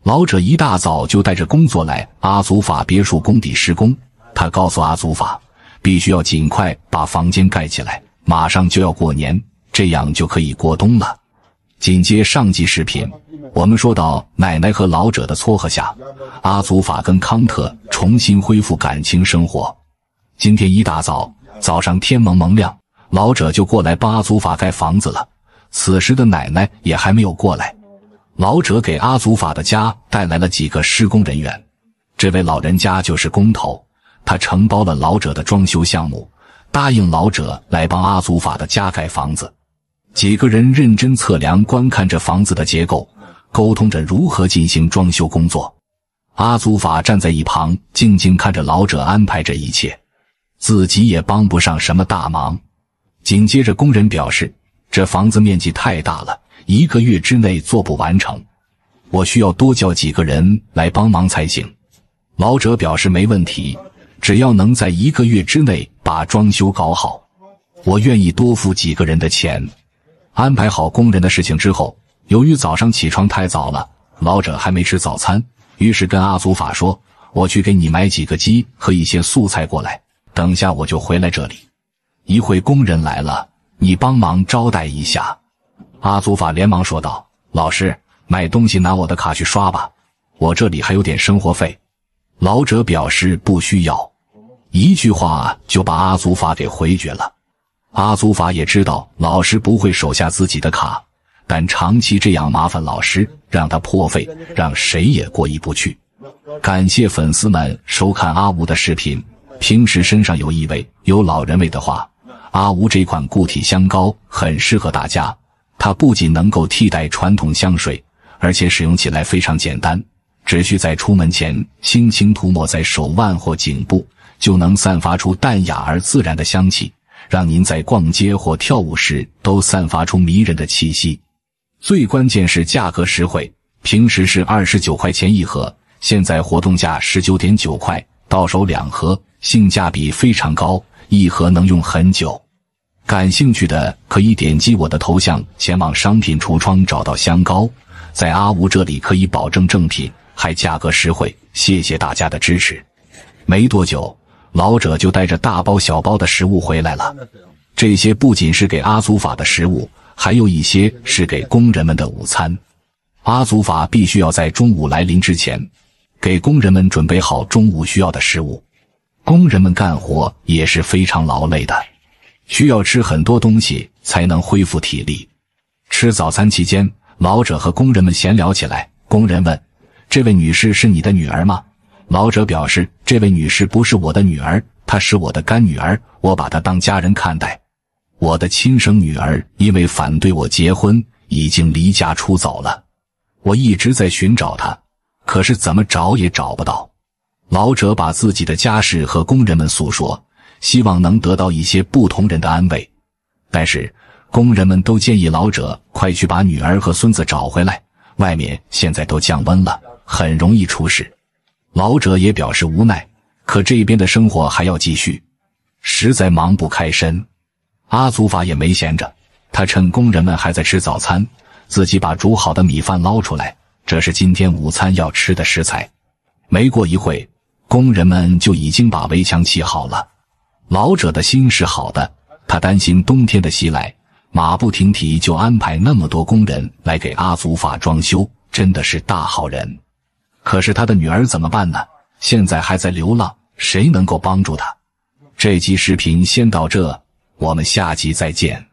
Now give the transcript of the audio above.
老者一大早就带着工作来阿祖法别墅工地施工，他告诉阿祖法，必须要尽快把房间盖起来，马上就要过年，这样就可以过冬了。紧接上集视频，我们说到奶奶和老者的撮合下，阿祖法跟康特重新恢复感情生活。今天一大早，早上天蒙蒙亮，老者就过来帮阿祖法盖房子了。此时的奶奶也还没有过来。老者给阿祖法的家带来了几个施工人员，这位老人家就是工头，他承包了老者的装修项目，答应老者来帮阿祖法的家盖房子。几个人认真测量观看着房子的结构，沟通着如何进行装修工作。阿祖法站在一旁静静看着老者安排这一切，自己也帮不上什么大忙。紧接着工人表示，这房子面积太大了，1个月之内做不完成，我需要多叫几个人来帮忙才行。老者表示没问题，只要能在1个月之内把装修搞好，我愿意多付几个人的钱。安排好工人的事情之后，由于早上起床太早了，老者还没吃早餐，于是跟阿祖法说，我去给你买几个鸡和一些素菜过来，等下我就回来这里。一会工人来了，你帮忙招待一下。阿祖法连忙说道，老师，买东西拿我的卡去刷吧，我这里还有点生活费。老者表示不需要，一句话就把阿祖法给回绝了。阿祖法也知道老师不会手下自己的卡，但长期这样麻烦老师，让他破费，让谁也过意不去。感谢粉丝们收看阿吴的视频，平时身上有异味、有老人味的话，阿吴这款固体香膏很适合大家。它不仅能够替代传统香水，而且使用起来非常简单，只需在出门前轻轻涂抹在手腕或颈部，就能散发出淡雅而自然的香气，让您在逛街或跳舞时都散发出迷人的气息。最关键是价格实惠，平时是29块钱一盒，现在活动价 19.9 块，到手2盒，性价比非常高，一盒能用很久。感兴趣的可以点击我的头像前往商品橱窗找到香膏，在阿吴这里可以保证正品，还价格实惠，谢谢大家的支持。没多久，老者就带着大包小包的食物回来了，这些不仅是给阿祖法的食物，还有一些是给工人们的午餐。阿祖法必须要在中午来临之前，给工人们准备好中午需要的食物。工人们干活也是非常劳累的，需要吃很多东西才能恢复体力。吃早餐期间，老者和工人们闲聊起来。工人问，这位女士是你的女儿吗？老者表示，这位女士不是我的女儿，她是我的干女儿，我把她当家人看待。我的亲生女儿因为反对我结婚，已经离家出走了，我一直在寻找她，可是怎么找也找不到。老者把自己的家事和工人们诉说，希望能得到一些不同人的安慰，但是工人们都建议老者快去把女儿和孙子找回来，外面现在都降温了，很容易出事。老者也表示无奈，可这边的生活还要继续，实在忙不开身。阿祖法也没闲着，他趁工人们还在吃早餐，自己把煮好的米饭捞出来，这是今天午餐要吃的食材。没过一会，工人们就已经把围墙砌好了。老者的心是好的，他担心冬天的袭来，马不停蹄就安排那么多工人来给阿祖法装修，真的是大好人。可是他的女儿怎么办呢？现在还在流浪，谁能够帮助他？这集视频先到这，我们下集再见。